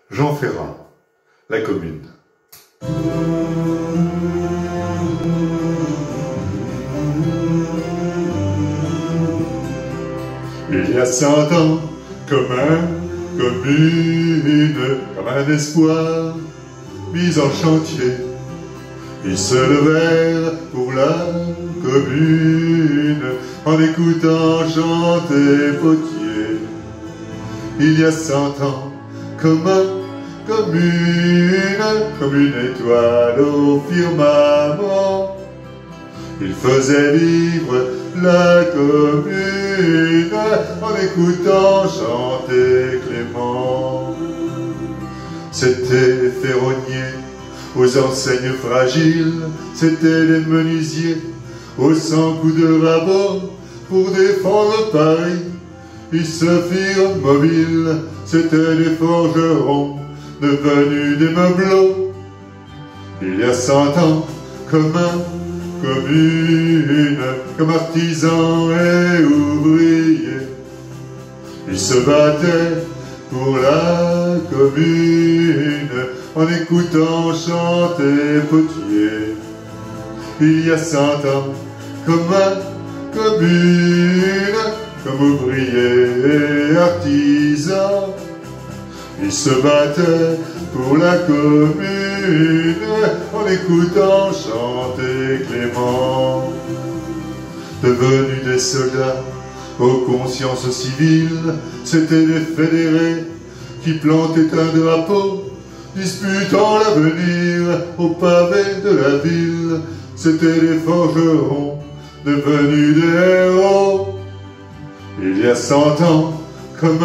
Jean Ferrat, La Commune. Il y a 100 ans, comme un espoir mis en chantier, ils se levèrent pour la commune en écoutant chanter Potier. Il y a 100 ans, comme une étoile au firmament, il faisait vivre la commune en écoutant chanter Clément. C'était ferronnier aux enseignes fragiles, c'était les menuisiers aux 100 coups de rabot pour défendre Paris. Ils se firent mobiles, c'étaient des forgerons devenus des meubelots. Il y a 100 ans, comme artisans et ouvriers, ils se battaient pour la commune en écoutant chanter Potier. Il y a 100 ans, comme ouvriers et artisans, ils se battaient pour la commune en écoutant chanter Clément. Devenus des soldats aux consciences civiles, c'étaient des fédérés qui plantaient un drapeau, disputant l'avenir au pavé de la ville. C'étaient des forgerons devenus des héros. Il y a 100 ans, comme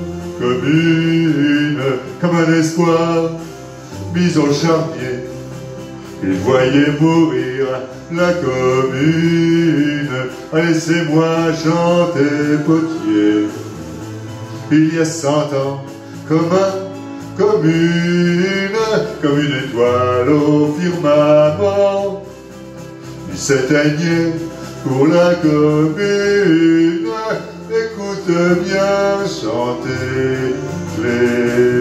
un espoir mis au charnier, ils voyaient mourir la commune. Laissez-moi chanter Potier. Il y a 100 ans, comme une étoile au firmament, il s'éteignait pour la commune. Écoute bien chanter Clément.